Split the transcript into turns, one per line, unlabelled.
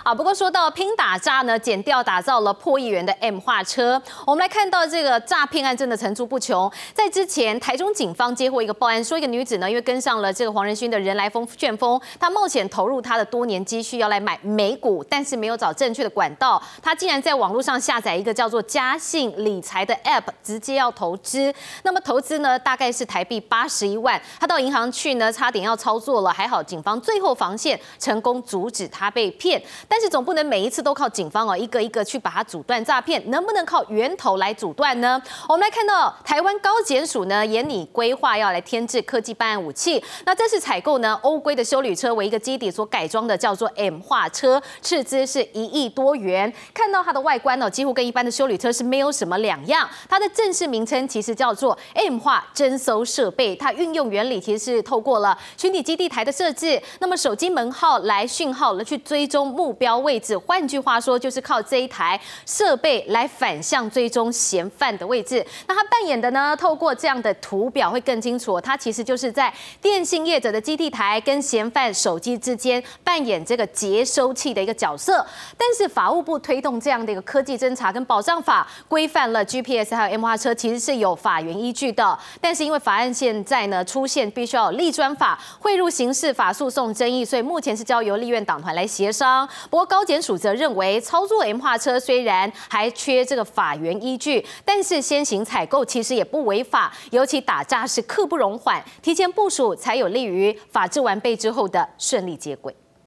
啊，不过说到拼打诈呢，检调打造了破亿元的 M 化车。我们来看到这个诈骗案真的层出不穷。在之前，台中警方接获一个报案，说一个女子呢，因为跟上了这个黄仁勋的人来疯旋风，她冒险投入她的多年积蓄要来买美股，但是没有找正确的管道，她竟然在网络上下载一个叫做嘉信理财的 App， 直接要投资。那么投资呢，大概是台币81万。她到银行去呢，差点要操作了，还好警方最后防线成功阻止她被骗。但是总不能每一次都靠警方一个一个去把它阻断诈骗，能不能靠源头来阻断呢？我们来看到台湾高检署呢，研拟规划要来添置科技办案武器。那这是采购呢欧规的休旅车为一个基底所改装的，叫做 M 化车，斥资是1亿多元。看到它的外观几乎跟一般的休旅车是没有什么两样。它的正式名称其实叫做 M 化侦搜设备，它运用原理其实是透过了虚拟基地台的设置，那么手机门号来讯号来去追踪目标位置，换句话说，就是靠这一台设备来反向追踪嫌犯的位置。那他扮演的呢，透过这样的图表会更清楚，他其实就是在电信业者的基地台跟嫌犯手机之间扮演这个接收器的一个角色。但是法务部推动这样的一个科技侦查跟保障法，规范了 GPS 还有 M 化车，其实是有法源依据的。但是因为法案现在呢出现必须要有立专法汇入刑事法诉讼争议，所以目前是交由立院党团来协商。不过高检署则认为，操作 M 化车虽然还缺这个法源依据，但是先行采购其实也不违法，尤其打诈是刻不容缓，提前部署才有利于法制完备之后的顺利接轨。